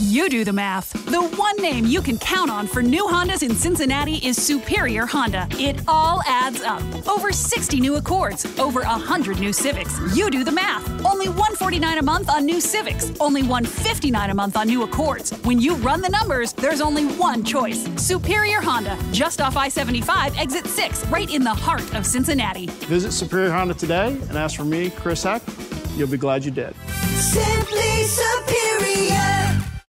You do the math. The one name you can count on for new Hondas in Cincinnati is Superior Honda. It all adds up. Over 60 new Accords, over 100 new Civics. You do the math. Only $149 a month on new Civics. Only $159 a month on new Accords. When you run the numbers, there's only one choice. Superior Honda, just off I-75, exit 6, right in the heart of Cincinnati. Visit Superior Honda today and ask for me, Chris Heck. You'll be glad you did. Simply Superior.